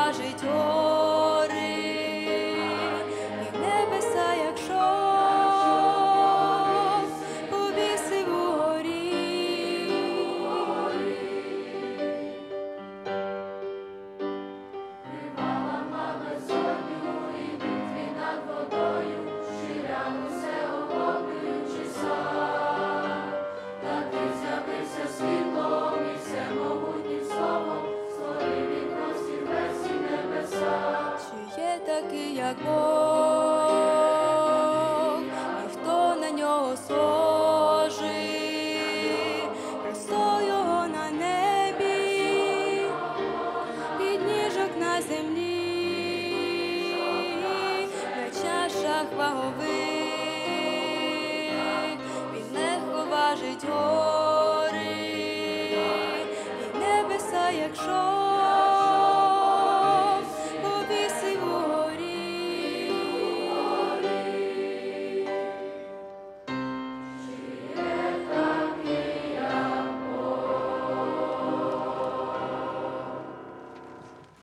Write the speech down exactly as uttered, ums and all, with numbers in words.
важить гори, і небеса, якщо повісив угорі. Тривала мама зорю, і битві над водою, ширяв усе охоплюючи сам. Та ти з'явився світлом, і всемогутнім словом створив він простір весь і небеса. Чи є такий, як Бог, ніхто на нього схожий, престол його на небі, підніжок на землі, на чашах вагових, він легко важить гори, і небеса, якщо